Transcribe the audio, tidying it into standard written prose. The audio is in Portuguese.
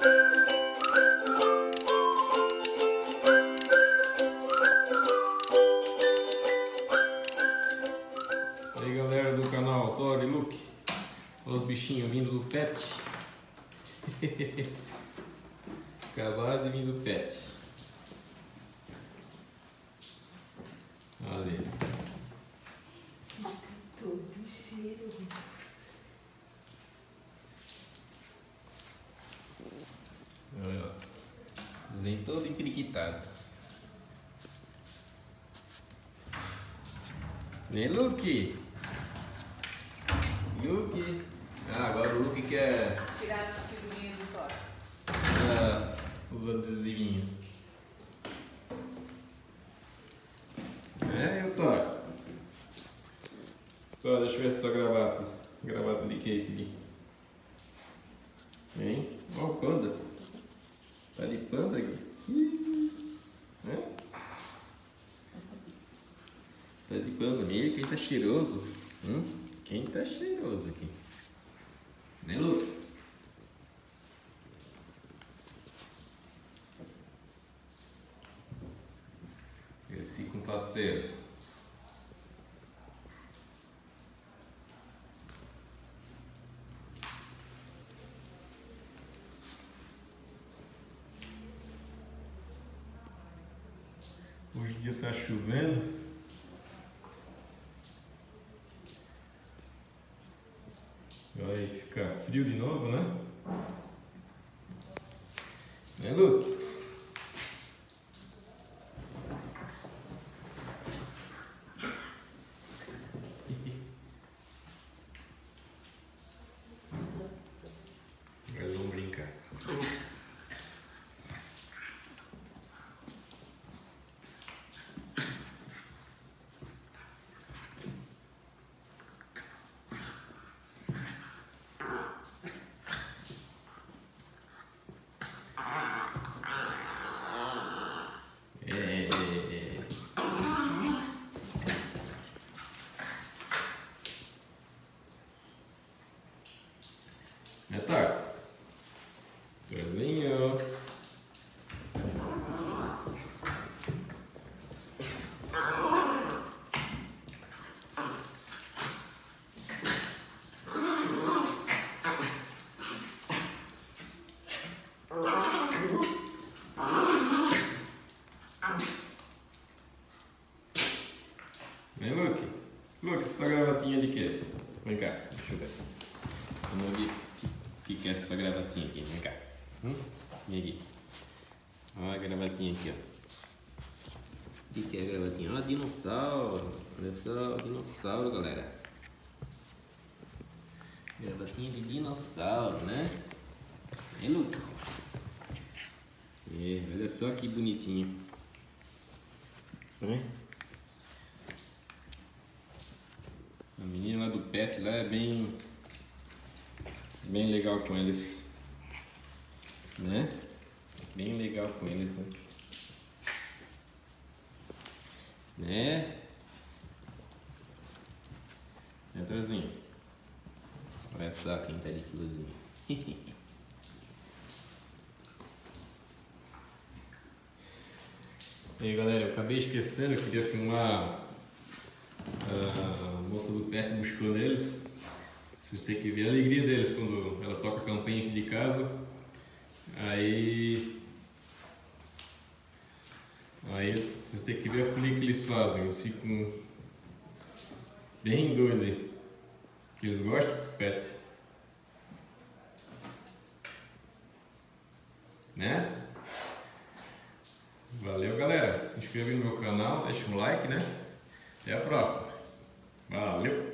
Aí galera do canal Dog Look, os bichinhos vindo do pet. Acabaram de vir do pet. Olha ali. Todo cheiro. Olha ó. Vem todo empiriquitado. Né, Luke? Luke. Ah, agora o Luke quer Tirar as figurinhas do toque. os adesivinhos. É, eu tô. Deixa eu ver se tô gravado. Gravado de que esse aqui? Hein? Ó o panda. Tá de panda aqui. Tá de panda nele, quem tá cheiroso? Quem tá cheiroso aqui? Né, Luke? Esse com parceiro. Hoje o dia tá chovendo. Vai ficar frio de novo, né? Né, Luke? Mas vamos brincar. É tarde. Torzinho. Vem, Luke. Luke, essa gravatinha de quê? Vem cá, deixa eu ver. Vamos ver o que é essa gravatinha aqui. Vem cá. Vem aqui. Olha a gravatinha aqui, ó. O que é a gravatinha? Ó, dinossauro. Olha só, dinossauro, galera. Gravatinha de dinossauro, né? Hein, Luke? Olha só que bonitinho. A menina lá do pet lá é bem legal com eles, né? Bem legal com eles, né? Torzinho. Olha só quem tá de florzinho. E aí galera, eu acabei esquecendo, eu queria filmar a moça do pet buscando eles. Vocês têm que ver a alegria deles quando ela toca a campainha aqui de casa. Aí vocês têm que ver a folia que eles fazem. Eles ficam bem doidos aí. Que eles gostam do pet. Né? Valeu, galera. Se inscreva no meu canal, deixa um like, né? Até a próxima. Valeu!